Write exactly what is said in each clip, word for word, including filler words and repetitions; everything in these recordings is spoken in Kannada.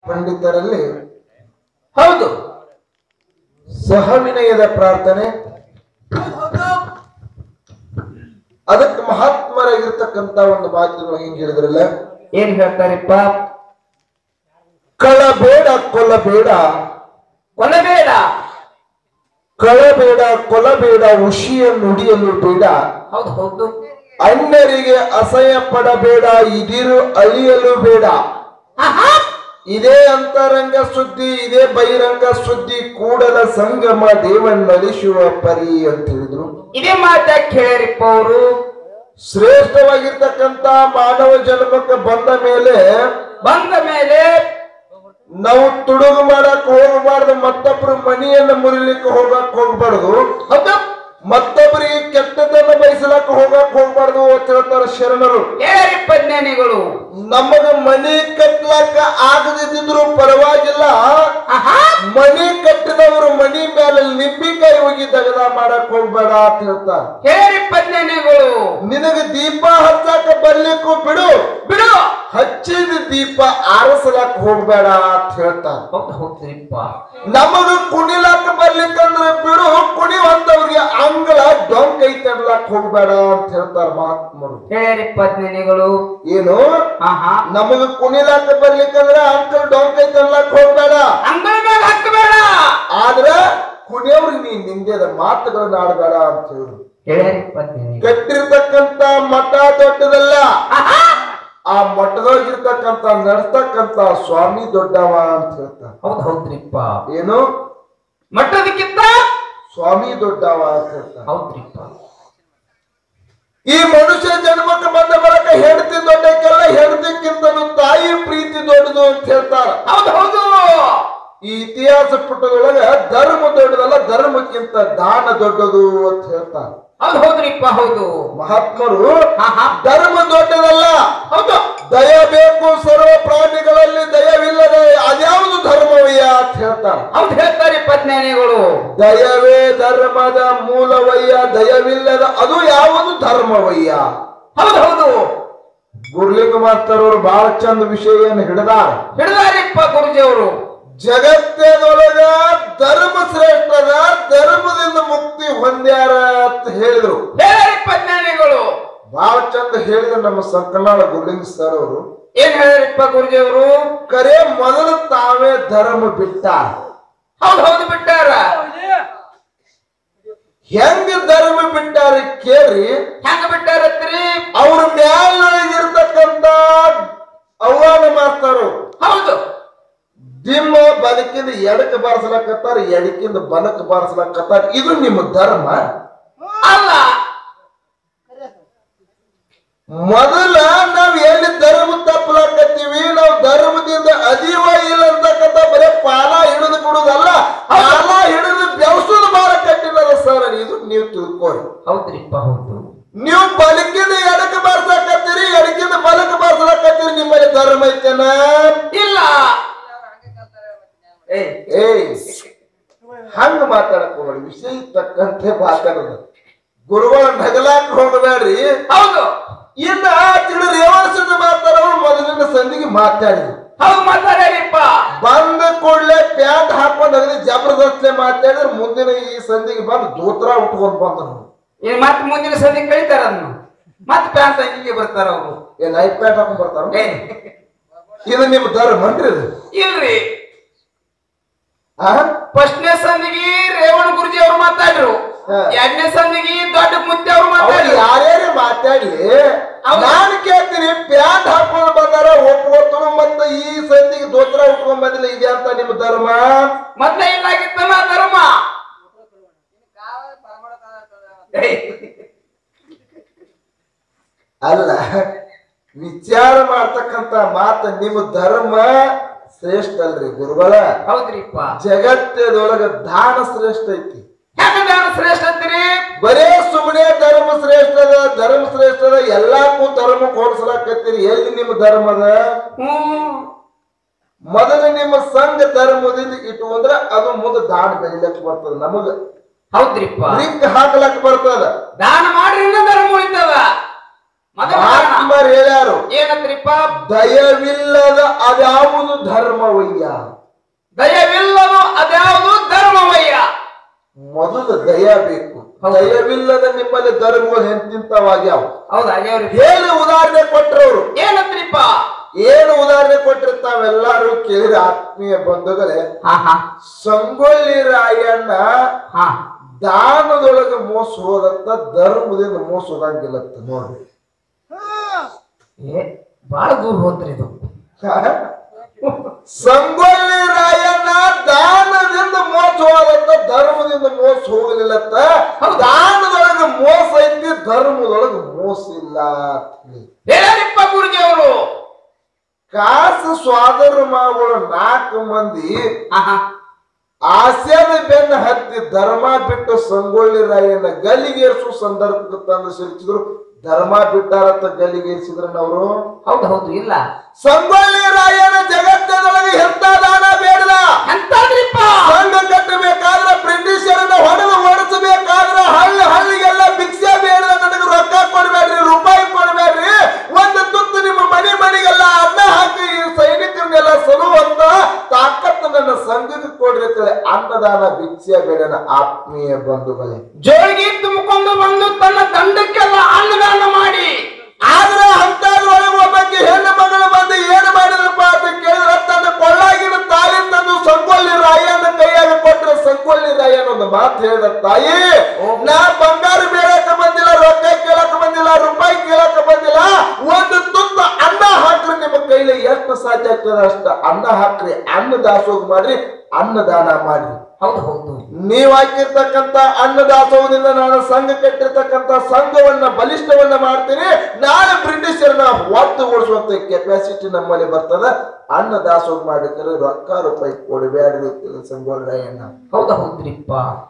ಪಂಡಿತರಲ್ಲಿ ಹೌದು ಸಹವಿನಯದ ಪ್ರಾರ್ಥನೆ ಅದಕ್ಕೆ ಮಹಾತ್ಮರಾಗಿರ್ತಕ್ಕಂತ ಒಂದು ಮಾತನ್ನು ಹಿಂಗ್ ಹೇಳಿದ್ರಲ್ಲ ಏನ್ ಹೇಳ್ತಾರಪ್ಪ? ಕಳಬೇಡ ಕೊಲ್ಲಬೇಡ ಕೊಲ್ಲಬೇಡ ಕಳಬೇಡ ಕೊಲ್ಲಬೇಡ ಉಷಿಯ ನುಡಿಯಲು ಬೇಡ. ಹೌದು ಹೌದು. ಅನ್ಯರಿಗೆ ಅಸಹ್ಯ ಪಡಬೇಡ ಇದಿರು ಅಳಿಯಲು ಬೇಡ. ಇದೇ ಅಂತರಂಗ ಸುದ್ದಿ ಇದೇ ಬಹಿರಂಗ ಸುದ್ದಿ ಕೂಡಲ ಸಂಗಮ ದೇವನ್ನಳಿಸುವ ಪರಿ ಅಂತ ಹೇಳಿದ್ರು. ಇದೇ ಮಾತಾಕ್ ಹೇಳಿರಿಪ್ಪ ಅವರು. ಶ್ರೇಷ್ಠವಾಗಿರ್ತಕ್ಕಂತ ಮಾನವ ಜನ್ಮಕ್ಕೆ ಬಂದ ಮೇಲೆ ಬಂದ ಮೇಲೆ ನಾವು ತುಡುಗು ಮಾಡಕ್ ಹೋಗಬಾರ್ದು, ಮತ್ತೊಬ್ರು ಮನೆಯನ್ನು ಮುರಿಲಿಕ್ಕೆ ಹೋಗಕ್ ಹೋಗ್ಬಾರ್ದು, ಹೌದು, ಮತ್ತೊಬ್ಬರಿಗೆ ಕೆಟ್ಟದನ್ನ ಬಯಸಲಕ್ಕ ಹೋಗಕ್ ಹೋಗ್ಬಾರ್ದು ಅಂತ ಹೇಳ್ತಾರೆ ಶರಣರು. ಹೇಳಿರಿಪ್ಪ ಜ್ಞಾನಿಗಳು. ನಮಗ ಮನಿ ಕಟ್ಲಕ್ಕ ಆಗದಿದ್ರು ಪರವಾಗಿಲ್ಲ, ಮನಿ ಕಟ್ಟಿದವರು ಮನಿ ಮೇಲೆ ನಿಂಬಿಕಾಯಿ ಹೋಗಿ ದಗದ ಮಾಡಕ್ ಹೋಗ್ಬೇಡ ಅಂತ ಹೇಳ್ತಾರೆ. ಹೇಳಿರಿಪ್ಪ ಜ್ಞಾನಿಗಳು. ನಿನಗ ದೀಪ ಹಚ್ಚಾಕ ಬರ್ಲಿಕ್ಕೂ ಬಿಡು ಬಿಡು, ಹಚ್ಚಿದ ದೀಪ ಆರಿಸಲಕ್ ಹೋಗ್ಬೇಡ ಅಂತ ಹೇಳ್ತಾರೆ. ಹೌದು ಹೌದ್ರಿಪ್ಪ. ನಮಗ ಕುಣಿಲಾಕ ಬರ್ಲಿಕ್ಕಂದ್ರೆ ಬಿಡು, ಕುಣಿವಂತವ್ರಿಗೆ ಅಂಗಳ ಡೊಂಕ್ ಐತಡ್ಲಾಕ್ ಹೋಗ್ಬೇಡ ಅಂತ ಹೇಳ್ತಾರ ಮಹಾತ್ಮರು. ಹೇಳಿರಿಪ್ಪ ಜ್ಞಾನಿಗಳು. ಏನು ಆಹಾ, ನಮಗ ಕುಣಿಲಾಕ ಬರ್ಲಿಕ್ಕಂದ್ರೆ ಅಂಕಲ್ ಡೊಂಕ್ ಐತಡ್ಲಾಕ್ ಹೋಗ್ಬೇಡ, ಅಂಗಳ ಮೇಲೆ ಹಾಕಬೇಡ, ಆದ್ರ ಕುಣಿಯವ್ರಿಗೆ ನೀ ನಿಂದೆದ ಮಾತುಗಳನ್ನ ಆಡಬೇಡ ಅಂತ ಹೇಳಿದ್ರು. ಹೇಳಿರಿಪ್ಪ ಜ್ಞಾನಿಗಳು. ಕಟ್ಟಿರ್ತಕ್ಕಂತ ಮಠ ದೊಡ್ಡದಲ್ಲ, ಆ ಮಠದೊಳಗಿರ್ತಕ್ಕಂತ ನಡ್ಸ್ತಕ್ಕಂತ ಸ್ವಾಮಿ ದೊಡ್ಡವ ಅಂತ ಹೇಳ್ತಾರೆ. ಹೌದು ಹೌದ್ರಿಪ್ಪ. ಏನು ಮಟ್ಟದಕ್ಕಿಂತ ಸ್ವಾಮಿ ದೊಡ್ಡವ ಅಂತ ಹೇಳ್ತಾರೆ. ಹೌದ್ರಿಪ್ಪ. ಈ ಮನುಷ್ಯ ಜನ್ಮಕ್ಕೆ ಬಂದ ಬರಕ ಹೆಂಡತಿ ದೊಡ್ಡಕ್ಕೆಲ್ಲ ಹೆಂಡತಿಕ್ಕಿಂತಲೂ ತಾಯಿ ಪ್ರೀತಿ ದೊಡ್ಡದು ಅಂತ ಹೇಳ್ತಾರ. ಹೌದು ಹೌದು. ಈ ಇತಿಹಾಸ ಪುಟದೊಳಗ ಧರ್ಮ ದೊಡ್ಡದಲ್ಲ, ಧರ್ಮಕ್ಕಿಂತ ದಾನ ದೊಡ್ಡದು ಅಂತ ಹೇಳ್ತಾರ. ಹೌದು ಹೌದ್ರಿಪ್ಪ. ಹೌದು ಮಹಾತ್ಮರು ಆಹಾ, ಧರ್ಮ ದೊಡ್ಡದಲ್ಲ, ಹೌದು, ದಯ ಬೇಕು ಸರ್ವ ಪ್ರಾಣಿಗಳಲ್ಲಿ ದಯವಿಲ್ಲದ ಅದ್ಯಾವುದು ಧರ್ಮವಯ್ಯ ಅಂತ ಹೇಳ್ತಾರ. ಹೌದು ಹೇಳ್ತಾರಿಪ್ಪ ಜ್ಞಾನಿಗಳು. ದಯವೇ ಧರ್ಮದ ಮೂಲವಯ್ಯ, ದಯವಿಲ್ಲದ ಅದು ಯಾವುದು ಧರ್ಮವಯ್ಯ. ಹೌದು ಹೌದು. ಗುರುಲಿಂಗ ಮಾಸ್ತರ್ ಅವರು ಬಹಳ ಚಂದ ವಿಷಯವನ್ನು ಹಿಡಿದಾರ. ಹಿಡಿದಾರಿಪ್ಪ ಗುರುಜಿಯವರು. ಜಗತ್ತದೊಳಗ ಧರ್ಮ ಶ್ರೇಷ್ಠದ, ಧರ್ಮದಿಂದ ಮುಕ್ತಿ ಹೊಂದ್ಯಾರ ಅಂತ ಹೇಳಿದ್ರು. ಹೇಳಿರಿಪ್ಪ ಜ್ಞಾನಿಗಳು. ಬಹಳ ಚಂದ ಹೇಳಿದ್ರು ನಮ್ಮ ಸಂಕನಾಳ ಗುರುಲಿಂಗ ಸರ್ ಅವರು. ಏನ್ ಹೇಳಿರಿಪ್ಪ ಗುರುಜಿಯವರು? ಕರೆ ಮೊದಲು ತಾವೇ ಧರ್ಮ ಬಿಟ್ಟಾರ. ಹೌದು ಹೌದು ಬಿಟ್ಟಾರ. ಹೆಂಗ ಧರ್ಮ ಬಿಟ್ಟಾರ ಕೇಳಿ. ಹೆಂಗ ಬಿಟ್ಟಾರತ್ರಿ? ಅವ್ರ ಮ್ಯಾಲಿರ್ತಕ್ಕಂತ ಅವ್ವಾನ ಮಾಸ್ತರು ಹೌದು, ದಿಮ್ಮ ಬಲಕಿಂದ ಎಡಕ್ಕೆ ಬಾರಿಸ್ಲಕತ್ತಾರ, ಎಡಕಿಂದ ಬಲಕ್ಕೆ ಬಾರಿಸ್ಲಕತ್ತಾರ. ಇದು ನಿಮ್ಮ ಧರ್ಮ ಅಲ್ಲ. ಮೊದಲ ನಾವ್ ಎಲ್ಲಿ ಧರ್ಮ ತಪ್ಪಲಾಕತ್ತೀವಿ, ನಾವು ಧರ್ಮದಿಂದ ಅದೀವ ಇಲ್ಲ ಅಂತಕ್ಕಂಥ ಬರೀ ಪಾಲ ಹಿಡಿದು ಬಿಡುದಲ್ಲ, ಪಾಲ ಹಿಡಿದು ಬೆವಸುದು ಬಾಳ ಕಟ್ಟಿಲ್ಲ ಸರ್. ಇದು ನೀವು ತಿಳ್ಕೋರಿ. ಹೌದ್ರಿಪ್ಪ. ಹೌದು. ನೀವು ಬಲಕಿಂದ ಎಡಕ್ಕೆ ಬಾರ್ಸಕತ್ತೀರಿ, ಎಡಕಿಂದ ಬಲಕ್ಕೆ ಬಾರ್ಸಲಕತ್ತೀರಿ, ನಿಮ್ಮಲ್ಲಿ ಧರ್ಮ ಐತೇನ? ಇಲ್ಲ. ಏಯ್ ಹಂಗ ಮಾತಾಡಕ್ ಹೋಗ್ಬೇಡಿ, ವಿಷಯ ತಕ್ಕಂತೆ ಮಾತಾಡೋದು. ಗುರುಗಳ ನಗಲಾಕ ಹೋಗಬೇಡ್ರಿ. ಹೌದು. ಇನ್ನ ತಿಳಿ ರೇವಾಸದ ಮಾತಾಡೋರು ಮೊದಲಿನ ಸಂದಿಗೆ ಮಾತಾಡಿದ್ರು. ಹೌದು ಮಾತಾಡ್ಯಾರಿಪ್ಪ. ಬಂದ ಕೂಡಲೇ ಪ್ಯಾಂಟ್ ಹಾಕೊಂಡ್ ಅಗದಿ ಜಬರ್ದಸ್ತ್ಲೆ ಮಾತಾಡಿದ್ರು. ಮುಂದಿನ ಈ ಸಂದಿಗೆ ಬಂದು ದೂತ್ರ ಉಟ್ಕೊಂಡ್ ಬಂದ್ರು. ಏನ್ ಮತ್ ಮುಂದಿನ ಸಂಧಿ ಕಳಿತಾರ ಅದನ್ನು, ಮತ್ ಪ್ಯಾಂಟ್ ಹಂಗಿಗೆ ಬರ್ತಾರ ಅವರು. ಏನ್ ಐ ಪ್ಯಾಂಟ್ ಹಾಕೊಂಡ್ ಬರ್ತಾರ? ಇದು ನಿಮ್ ಧರ್ಮ ಅಂತ್ರಿ ಇದು? ಇಲ್ರಿ. ಆ ಫಸ್ಟ್ನೇ ಸಂದಿಗೆ ರೇವಣ ಗುರುಜಿ ಅವ್ರು ಮಾತಾಡ್ರು, ಎರಡನೇ ಸಂದಿಗೆ ದೊಡ್ಡ ಮುತ್ತಿ ಅವ್ರು ಮಾತಾಡ್ರು. ಯಾರ್ಯಾರೇ ಮಾತಾಡ್ಲಿ, ನಾನು ಕೇಳ್ತೀನಿ, ಪ್ಯಾಂಟ್ ಹಾಕೊಂಡ್ ಬಂದಾರ ಒಪ್ಕೋತರು, ಮತ್ತ ಈ ಸಂದಿಗೆ ದೋತ್ರ ಉಟ್ಕೊಂಡ್ ಬಂದಿಲ್ಲ, ಇದೆ ಅಂತ ನಿಮ್ ಧರ್ಮ? ಮತ್ತೆ ಏನಾಗಿತ್ತಲ್ಲ ಧರ್ಮ? ಅಲ್ಲ, ವಿಚಾರ ಮಾಡ್ತಕ್ಕಂತ ಮಾತ ನಿಮ್ಮ ಧರ್ಮ ಶ್ರೇಷ್ಠ ಅಲ್ರಿ ಗುರುಗಳ? ಹೌದ್ರಿಪ್ಪ. ಜಗತ್ತದೊಳಗ ದಾನ ಶ್ರೇಷ್ಠ ಐತಿ. ಹೆಂಗ ದಾನ ಶ್ರೇಷ್ಠ ಅಂತೀರಿ? ಬರೇ ಸುಮ್ಮನೆ ಧರ್ಮ ಶ್ರೇಷ್ಠದ ಧರ್ಮ ಶ್ರೇಷ್ಠದ ಎಲ್ಲಾಕು ಧರ್ಮ ಕೊಡ್ಸಲಾಕತ್ತೀರಿ. ಎಲ್ಲಿ ನಿಮ್ಮ ಧರ್ಮದ? ಹ್ಮ್. ಮೊದಲು ನಿಮ್ಮ ಸಂಘ ಧರ್ಮದಿಂದ ಇಟ್ಟುಕೊಂಡ್ರ ಅದು ಮುಂದೆ ದಾನ ಬೆಳಿಲಕ್ ಬರ್ತದ. ನಮಗ ಹೌದ್ರಿಪ್ಪ. ಲಿಂಕ್ ಹಾಕ್ಲಕ್ ಬರ್ತದ. ದಾನ ಮಾಡ್ರಿ ಧರ್ಮ ಉಳಿತದ. ಮಹಾತ್ಮರು ಹೇಳ್ಯಾರು ಏನಂತ್ರಿಪ್ಪ? ದಯವಿಲ್ಲದ ಅದ್ಯಾವುದು ಧರ್ಮವಯ್ಯ. ದಯವಿಲ್ಲದು ಅದ್ಯಾವುದು ಧರ್ಮವಯ್ಯ. ಮೊದಲು ದಯ ಬೇಕು. ದಯವಿಲ್ಲದ ನಿಮ್ಮಲ್ಲಿ ಧರ್ಮಗಳು ಎಂತಿಂತವಾಗ್ಯಾವ. ಹೌದಾ? ಹೇಳಿ ಉದಾಹರಣೆ ಕೊಟ್ರವ್ರು. ಏನಂತ್ರಿಪ್ಪ? ಏನು ಉದಾಹರಣೆ ಕೊಟ್ಟಿರ್ತಾವೆಲ್ಲಾರು ಕೇಳಿದ ಆತ್ಮೀಯ ಬಂಧುಗಳೇ. ಸಂಗೊಳ್ಳಿ ರಾಯಣ್ಣ ದಾನದೊಳಗೆ ಮೋಸ ಹೋದಂತ ಧರ್ಮದಿಂದ ಮೋಸ ಹೋದಂಗಿಲ್ಲತ್ತ ನೋಡ್ರಿ. ಬಹಳ ದೂರ ಹೋದ್ರಿ ಇದು. ಸಂಗೊಳ್ಳಿ ರಾಯಣ್ಣ ದಾನದಿಂದ ಮೋಸ ಹೋದಂತ ಧರ್ಮದಿಂದ ಮೋಸ ಹೋಗಲಿಲ್ಲತ್ತ. ದಾನದೊಳಗೆ ಮೋಸ ಐತಿ, ಧರ್ಮದೊಳಗೆ ಮೋಸ ಇಲ್ಲ. ಹೇಳರಿಪ್ಪ ಗುರುಜಿ ಅವರು. ಕಾಸು ಸ್ವಾದರ ಮಗಳು ನಾಲ್ಕು ಮಂದಿ ಆಸ್ಯಾದ ಬೆನ್ನ ಹತ್ತಿ ಧರ್ಮ ಬಿಟ್ಟು ಸಂಗೊಳ್ಳಿ ರಾಯಣ್ಣ ಗಲ್ಲಿಗೇರಿಸುವ ಸಂದರ್ಭಕ್ಕೆ ತಂದು ಸಿಲುಕಿದ್ರು. ಧರ್ಮ ಬಿಟ್ಟಾರತ್ತ ಗಲ್ಲಿಗೇರಿಸಿದ್ರನ್ನವರು. ಹೌದು ಹೌದು ಇಲ್ಲ. ಸಂಗೊಳ್ಳಿ ರಾಯಣ್ಣ ಜಗತ್ತದೊಳಗೆ ಎಂತ ದಾನ ಬೇಡದ. ಎಂತಾದ್ರಿಪ್ಪ? ಸಂಘ ಕಟ್ಟಬೇಕಾದ್ರೆ ಬ್ರಿಟಿಷರನ್ನ ಹೊಡೆದು ಓಡಿಸಬೇಕಾದ್ರೆ ಹಳ್ಳಿ ಹಳ್ಳಿಗೆಲ್ಲ ಭಿಕ್ಷೆ ಬೇಡ, ನನಗೆ ರೊಕ್ಕ ಕೊಡ್ಬೇಡ್ರಿ, ರೂಪಾಯಿ ಕೊಡ್ಬೇಡ್ರಿ, ಒಂದು ತುತ್ತು ನಿಮ್ಮ ಮನೆ ಮನೆಗೆಲ್ಲ ಅನ್ನ ಹಾಕಿ ಸೈನಿಕರನ್ನೆಲ್ಲ ಸಲುವಂತ ತಾಕತ್ತು ನನ್ನ ಸಂಘಕ್ಕೆ ಕೊಡ್ರಿ. ಅನ್ನದಾನ ಭಿಕ್ಷೆ ಬೇಡನ ಆತ್ಮೀಯ ಬಂಧುಗಳೇ. ಜೋಳಿಗೆ ತುಂಬಿಕೊಂಡು ಬಂದು ತನ್ನ ದಂಡಕ್ಕೆಲ್ಲ ಅನ್ನದಾನ ಮಾಡಿ, ಆದ್ರೆ ಅಂತದ್ರೊಳಗೆ ಒಬ್ಬಕ್ಕೆ ಹೆಣ್ಣು ಮಗಳು ಬಂದು ಏನು ಮಾಡಿದ್ರಪ್ಪ ಅಂತ ಕೇಳಿದ್ರೆ ತನ್ನ ಕೊಳ್ಳಾಗಿನ ತಾಯಿ ತಂದು ಸಂಗೊಳ್ಳಿ ರಾಯಣ್ಣ ಕೈಯಾಗ ಕೊಟ್ಟರೆ ಸಂಗೊಳ್ಳಿ ರಾಯಣ್ಣ ಒಂದು ಮಾತು ಹೇಳಿದ, ತಾಯಿ ನಾ ಬಂಗಾರ ಬೇಡಕ ಬಂದಿಲ್ಲ, ರೊಕ್ಕ ಕೇಳಕ್ ಬಂದಿಲ್ಲ, ರೂಪಾಯಿ ಕೇಳಕ್ ಬಂದಿಲ್ಲ, ಒಂದು ತುತ್ತ ಅನ್ನ ಹಾಕ್ರಿ, ನಿಮ್ಮ ಕೈಲಿ ಎಷ್ಟು ಸಾಧ್ಯ ಆಗ್ತದೆ ಅಷ್ಟ ಅನ್ನ ಹಾಕ್ರಿ, ಅನ್ನ ದಾಸೋಹ ಮಾಡ್ರಿ, ಅನ್ನದಾನ ಮಾಡ್ರಿ. ಹೌದು ಹೌದು. ನೀವ್ ಹಾಕಿರ್ತಕ್ಕಂತ ಅನ್ನದಾಸೋಹದಿಂದ ನಾನು ಸಂಘ ಕಟ್ಟಿರ್ತಕ್ಕಂತ ಸಂಘವನ್ನ ಬಲಿಷ್ಠವನ್ನ ಮಾಡ್ತೀನಿ. ನಾಳೆ ಬ್ರಿಟಿಷರನ್ನ ಒತ್ತುಗೊಳಿಸುವಂತ ಕೆಪಾಸಿಟಿ ನಮ್ಮಲ್ಲಿ ಬರ್ತದ. ಅನ್ನದಾಸೋಹ ಮಾಡಿದ್ರೆ ರೊಕ್ಕ ರೂಪಾಯಿ ಕೊಡಬೇಡ್ರಿ ಸಂಗೊಳ್ಳಿ ರಾಯಣ್ಣ. ಹೌದಾ ಹೌದ್ರಿಪ್ಪ.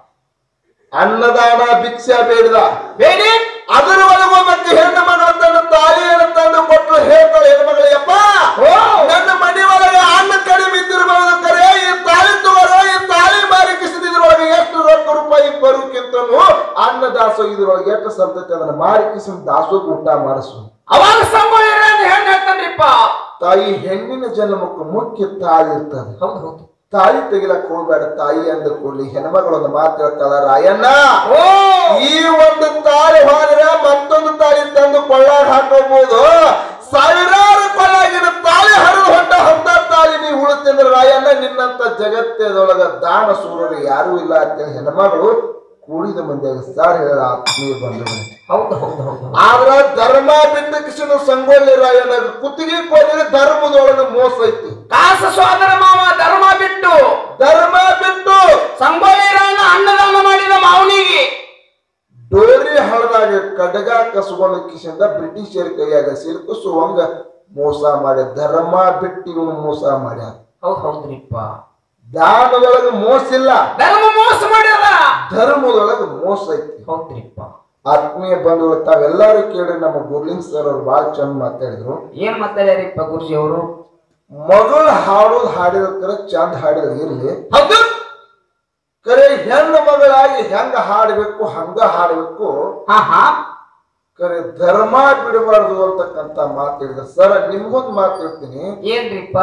ಅನ್ನದಾನ ಭಿಕ್ಷೆ ಬೇಡದ ಬೇಡಿ. ಅದರ ಒಳಗೆ ಮತ್ತೆ ಹೆಣ್ಣು ಮಗಳ ತನ್ನ ತಾಯಿಯನ್ನು ತಂದು ಕೊಟ್ಟು ಹೇಳ್ತಾಳೆ, ಹೆಣ್ಮಗಳು ಯಪ್ಪ ನನ್ನ ಮನೆ ಒಳಗೆ ಅನ್ನ ಕಡಿಮೆ ಇದ್ದಿರಬಹುದು, ಕರೆ ಈ ತಾಳಿ ತಗೋರೋ, ಈ ತಾಳಿ ಮಾರಿ ಕಿಸಿದ್ರೊಳಗೆ ಎಷ್ಟು ರೊಕ್ಕ ರೂಪಾಯಿ ಬರೋಕ್ಕಿಂತನೂ ಅನ್ನದಾಸೋಹ ಇದ್ರೊಳಗೆ ಎಷ್ಟು ಸರ್ತೈತೆ ಅದನ್ನ ಮಾರಿ ಕಿಸಿದ ದಾಸೋಹ ಊಟ ಮಾಡಿಸು. ಅವಾಗ ಸಂಗೊಳ್ಳಿ ರಾಯಣ್ಣ ಹೆಣ್ಣು ಹೇಳ್ತಾನ್ರಿಪ್ಪ, ತಾಯಿ ಹೆಣ್ಣಿನ ಜನ್ಮಕ್ಕೆ ಮುಖ್ಯ ತಾಳಿ ಇರ್ತದೆ. ಹೌದು ಹೌದು. ತಾಳಿ ತೆಗಿಲಕ್ ಹೋಗ್ಬೇಡ, ತಾಯಿ ಅಂದ ಕೂಡಲಿ ಹೆಣ್ಮಗಳು ಒಂದು ಮಾತು ಹೇಳ್ತಾಳ, ರಾಯಣ್ಣ ಈ ಒಂದು ತಾಳಿ ಹೋದ್ರೆ ಮತ್ತೊಂದು ತಾಳಿ ತಂದು ಕೊಳ್ಳಾಗ ಹಾಕೋಬಹುದು, ಸಾವಿರಾರು ಕೊಳ್ಳಾಗಿನ ತಾಳಿ ಹರಿದು ಹೊಂಟ ಅಂತ ತಾಳಿ ನೀವು ಉಳಿತಂದ್ರೆ ರಾಯಣ್ಣ ನಿನ್ನಂತ ಜಗತ್ತದೊಳಗ ದಾನ ಸೂರರು ಯಾರು ಇಲ್ಲ ಅಂತೇಳಿ ಹೆಣ್ಮಗಳು ಕೂಡಿದ ಮಂದಿಯಾಗ ಸಾರ್ ಹೇಳ ಆತ್ಮೀಯ ಬಂಧುಗಳು. ಹೌದು ಹೌದು ಹೌದು. ಆದ್ರ ಧರ್ಮ ಬಿಟ್ಟ ಕಿಶನ ಸಂಗೊಳ್ಳಿ ರಾಯಣ್ಣ ಕುತ್ತಿಗೆ ಕೋಲಿಗೆ ಧರ್ಮದೊಳಗೆ ಮೋಸ ಐತಿ. ಕಾಸ ಸೋದರ ಮಾವ ಧರ್ಮ ಬಿಟ್ಟು ಧರ್ಮ ಬಿಟ್ಟು ಸಂಗೊಳ್ಳಿ ರಾಯಣ್ಣ ಅನ್ನದಾನ ಮಾಡಿದ ಮಾವನಿಗೆ ಡೋರಿ ಹಳದಾಗ ಕಡಗ ಕಸಗೊಂಡ ಕಿಶಿಂದ ಬ್ರಿಟಿಷರ ಕೈಯಾಗ ಸಿಲುಕಿಸುವಂಗ ಮೋಸ ಮಾಡ್ಯ. ಧರ್ಮ ಬಿಟ್ಟು ಇವನು ಮೋಸ ಮಾಡ್ಯ. ಹೌದು ಹೌದ್ರಿಪ್ಪ. ದಾನದೊಳಗೆ ಮೋಸ ಇಲ್ಲ, ಧರ್ಮ ಮೋಸ ಮಾಡ್ಯದ, ಧರ್ಮದೊಳಗೆ ಮೋಸ ಐತಿ. ಹೌದ್ರಿಪ್ಪ. ಆತ್ಮೀಯ ಬಂಧುಗಳು ತಾವೆಲ್ಲರೂ ಕೇಳಿ ನಮ್ಮ ಗುರ್ಲಿಂಗ್ ಸರ್ ಅವ್ರು ಬಹಳ ಚಂದ ಮಾತಾಡಿದ್ರು. ಏನ್ ಮಾತಾಡ್ಯಾರಿಪ್ಪ ಗುರುಜಿ ಅವರು? ಮಗಳು ಹಾಡೋದು ಹಾಡಿದ್ರೆ ಚಂದ ಹಾಡಿದ್ರೆ ಇರ್ಲಿ, ಹೌದು ಕರೆ ಹೆಣ್ಣು ಮಗಳಾಗಿ ಹೆಂಗ ಹಾಡಬೇಕು ಹಂಗ ಹಾಡಬೇಕು, ಹಾ ಹಾ ಕರೆ ಧರ್ಮ ಬಿಡಬಾರ್ದು ಅಂತಕ್ಕಂತ ಮಾತಾಡಿದ್ರು. ಸರ್ ನಿಮ್ಗೊಂದು ಮಾತಾಡ್ತೀನಿ, ಏನ್ರಿಪ್ಪ?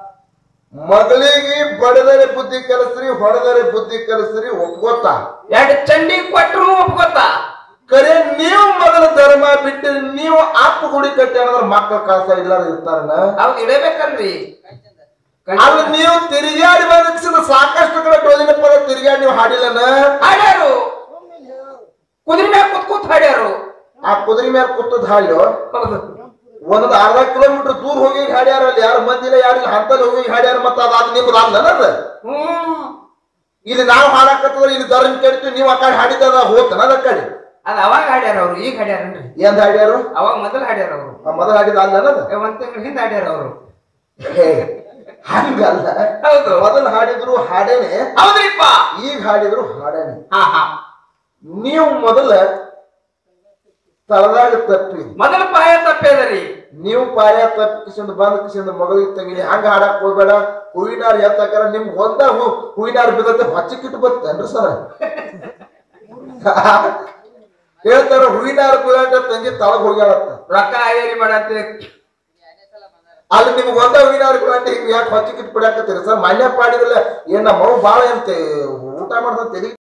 ಮಗಳಿಗೆ ಬಡದರೆ ಬುದ್ಧಿ ಕಲಿಸ್ರಿ, ಹೊಡೆದರೆ ಬುದ್ಧಿ ಕಲಿಸ್ರಿ, ಒಪ್ಕೋತಾ ಎರಡು ಚಂಡಿ ಕೊಟ್ಟರು ಒಪ್ಕೋತಾ. ಕರೆ ನೀವು ಮೊದಲ ಧರ್ಮ ಬಿಟ್ಟಿರಿ, ನೀವು ಅಪ್ಪ ಗುಡಿ ಕಟ್ಟಿ ಅನ್ನೋದ್ರ ಮಕ್ಕಳ ಕಾಸ ಇಲ್ಲಾರ ಇರ್ತಾರನ, ಅವ್ರು ಇಡಬೇಕಲ್ರಿ. ಅಲ್ಲಿ ನೀವು ತಿರುಗಾಡಿ ಬಂದ ಸಾಕಷ್ಟು ಕಡೆ ಡೋಲಿನ ಪದ ತಿರುಗಾಡಿ ನೀವು ಹಾಡಿಲ್ಲನ. ಹಾಡ್ಯಾರು, ಕುದುರೆ ಮ್ಯಾಗ ಕೂತ್ ಕೂತ್ ಹಾಡ್ಯಾರು. ಆ ಕುದುರೆ ಮೇಲೆ ಕೂತದ್ ಹಾಡ್ಯೋ ಒಂದೊಂದು ಅರ್ಧ ಕಿಲೋಮೀಟರ್ ದೂರ ಹೋಗಿ ಹಾಡ್ಯಾರ, ಅಲ್ಲಿ ಯಾರು ಮಂದಿಲ್ಲ ಯಾರಿಲ್ಲ ಅಂತಲ್ಲಿ ಹೋಗಿ ಹಾಡ್ಯಾರ. ಮತ್ತ ಅದಾದ ನಿಮ್ದು ಅಲ್ಲದ ಇಲ್ಲಿ ನಾವು ಹಾಡಕತ್ತದ್ರ ಇಲ್ಲಿ ಧರ್ಮ ಕೇಳ್ತೀವಿ, ನೀವು ಆ ಕಡೆ ಹಾಡಿದ ಹೋತನ ಅದ ಕಡೆ ಅದ ಅವಾಗ ಹಾಡ್ಯಾರ ಅವ್ರು, ಈಗ ಹಾಡ್ಯಾರನ್ರಿ. ಏನ್ ಹಾಡ್ಯಾರು? ಅವಾಗ ಮೊದಲು ಹಾಡ್ಯಾರ ಅವರು, ಮೊದಲು ಹಾಡಿದ ಅಲ್ಲದ ಒಂದ್ ತಿಂಗಳ ಹಿಂದೆ ಹಾಡ್ಯಾರ ಅವರು. ಹಂಗಲ್ಲ, ಹೌದು ಮೊದಲು ಹಾಡಿದ್ರು ಹಾಡೇನೆ, ಹೌದ್ರಿಪ್ಪ. ಈಗ ಹಾಡಿದ್ರು ಹಾಡೇನೆ. ಹಾ ಹಾ ನೀವು ಮೊದಲ ತಳದಾಗ ತಪ್ಪಿ ಮೊದಲ ಪಾಯ ತಪ್ಪೇದರಿ, ನೀವು ಪಾಯ ತಪ್ಪಿ ಕಿಸಿಂದ ಬಂದ್ ಕಿಸಿಂದ ಮಗಳಿಗೆ ತೆಗಿಲಿ. ಹಂಗ ಹಾಡಕ್ ಹೋಗ್ಬೇಡ. ಹೂವಿನಾರ್ ಎತ್ತಾಕಾರ ನಿಮ್ಗೆ ಒಂದ ಹೂ ಹೂವಿನಾರ್ ಬಿದ್ದತ್ತೆ ಹೊಚ್ಚಕ್ಕಿಟ್ಟು ಬರ್ತೇನ್ರಿ ಸರ? ಹೇಳ್ತಾರ ಹೂವಿನಾರ್ ಬೀಳಂಟ ತಂಗಿ ತಳಗ್ ಹೋಗ್ಯಾಳತ್ತ. ರೊಕ್ಕ ಏರಿ ಮಾಡತ್ತೆ ಅಲ್ಲಿ ನಿಮ್ಗೆ ಒಂದ ಹೂವಿನವ್ರಿಗೆ ಕೊಡಂటే ಹಿಂಗ್ ಯಾಕೆ ಹೊಚ್ಚಿಕಿಟ್ ಬಿಡಾಕತ್ತೀರಿ ಸರ್ ಮನ್ಯ ಪಾಡಿದ್ರಲ್ಲ ಏನ್ ನಮ್ಮ ಮಗು ಬಾಳ ಅಂತ ಊಟ ಮಾಡ್ದಂತ